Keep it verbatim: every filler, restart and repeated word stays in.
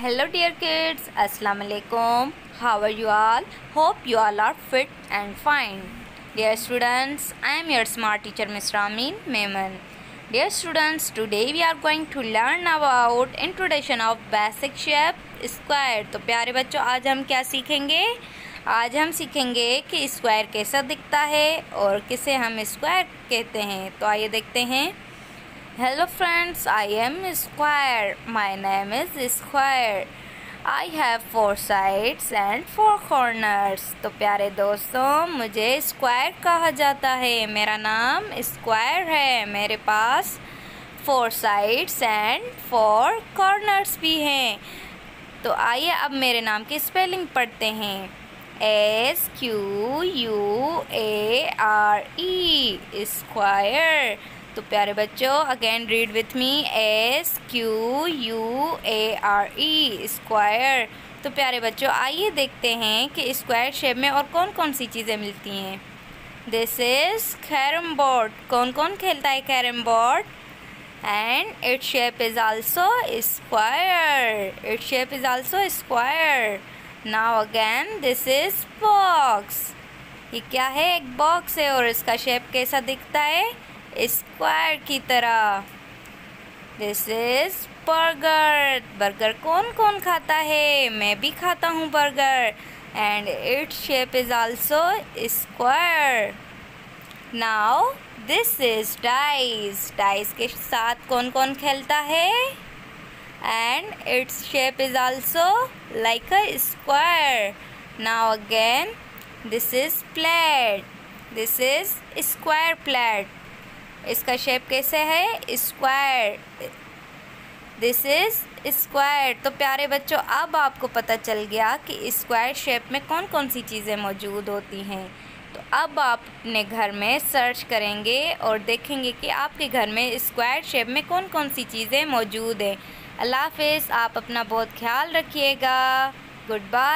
Hello dear kids, Assalamu alaikum. How are you all? Hope you all are fit and fine. Dear students, I am your smart teacher Miss Ramin Memon. Dear students, today we are going to learn about introduction of basic shape square. तो प्यारे बच्चों, आज हम क्या सीखेंगे? आज हम सीखेंगे कि स्क्वायर कैसा दिखता है और किसे हम स्क्वायर कहते हैं। तो आइए देखते हैं। Hello friends, I am Square. My name is Square. I have four sides and four corners. तो प्यारे दोस्तों, मुझे स्क्वायर कहा जाता है। मेरा नाम स्क्वायर है। मेरे पास four sides and four corners भी हैं। तो आइए अब मेरे नाम की स्पेलिंग पढ़ते हैं। S Q U A R E square. तो प्यारे बच्चों, again read with me, S Q U A R E square. तो प्यारे बच्चों, आइए देखते हैं कि स्क्वायर शेप में और कौन कौन सी चीज़ें मिलती हैं। This is carrom board. कौन कौन खेलता है carrom board? And it shape is also square. It shape is also square. Now again this is box. ये क्या है? एक बॉक्स है और इसका शेप कैसा दिखता है? स्क्वायर की तरह। This is burger. बर्गर कौन कौन खाता है? मैं भी खाता हूँ burger. And its shape is also square. Now this is dice. Dice के साथ कौन कौन खेलता है? And its shape is also like a square. Now again this is plate. This is square plate. इसका शेप कैसे है? स्क्वायर। This is square. तो प्यारे बच्चों, अब आपको पता चल गया कि स्क्वायर शेप में कौन कौन सी चीज़ें मौजूद होती हैं। तो अब आप अपने घर में सर्च करेंगे और देखेंगे कि आपके घर में स्क्वायर शेप में कौन कौन सी चीज़ें मौजूद हैं। अल्लाह हाफ़िज़। आप अपना बहुत ख्याल रखिएगा। Good bye.